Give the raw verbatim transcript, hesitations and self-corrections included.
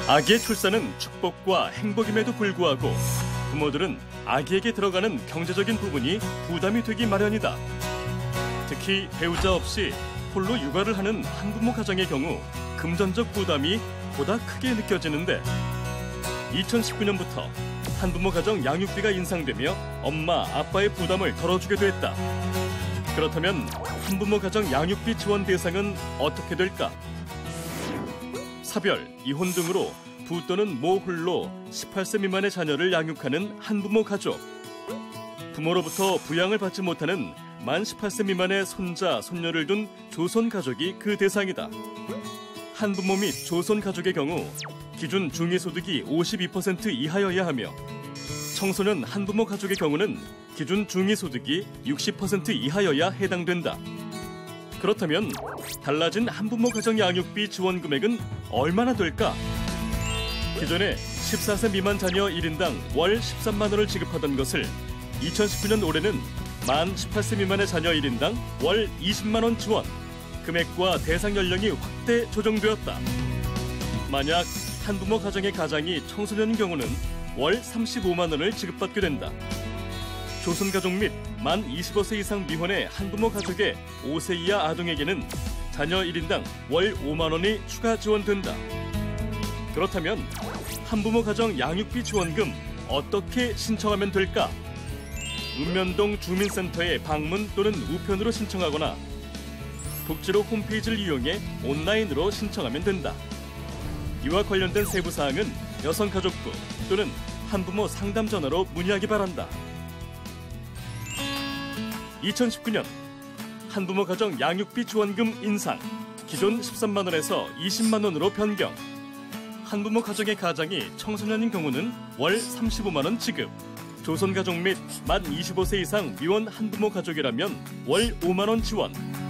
아기의 출산은 축복과 행복임에도 불구하고 부모들은 아기에게 들어가는 경제적인 부분이 부담이 되기 마련이다. 특히 배우자 없이 홀로 육아를 하는 한부모 가정의 경우 금전적 부담이 보다 크게 느껴지는데 이천십구 년부터 한부모 가정 양육비가 인상되며 엄마, 아빠의 부담을 덜어주게 됐다. 그렇다면 한부모 가정 양육비 지원 대상은 어떻게 될까? 사별, 이혼 등으로 부 또는 모 홀로 열여덟 세 미만의 자녀를 양육하는 한부모 가족. 부모로부터 부양을 받지 못하는 만 열여덟 세 미만의 손자, 손녀를 둔 조손 가족이 그 대상이다. 한부모 및 조손 가족의 경우 기준 중위소득이 오십이 퍼센트 이하여야 하며 청소년 한부모 가족의 경우는 기준 중위소득이 육십 퍼센트 이하여야 해당된다. 그렇다면 달라진 한부모 가정 양육비 지원 금액은 얼마나 될까? 기존에 열네 세 미만 자녀 일 인당 월 십삼만 원을 지급하던 것을 이천십구 년 올해는 만 열여덟 세 미만의 자녀 일 인당 월 이십만 원 지원, 금액과 대상 연령이 확대 조정되었다. 만약 한부모 가정의 가장이 청소년인 경우는 월 삼십오만 원을 지급받게 된다. 조손 가족 및 만 이십오 세 이상 미혼의 한부모 가족의 오 세 이하 아동에게는 자녀 일 인당 월 오만 원이 추가 지원된다. 그렇다면 한부모 가정 양육비 지원금 어떻게 신청하면 될까? 읍면동 주민센터에 방문 또는 우편으로 신청하거나 복지로 홈페이지를 이용해 온라인으로 신청하면 된다. 이와 관련된 세부 사항은 여성가족부 또는 한부모 상담 전화로 문의하기 바란다. 이천십구 년 한부모 가정 양육비 지원금 인상, 기존 십삼만 원에서 이십만 원으로 변경. 한부모 가정의 가장이 청소년인 경우는 월 삼십오만 원 지급. 조손 가족 및 만 이십오 세 이상 미혼 한부모 가족이라면 월 오만 원 지원.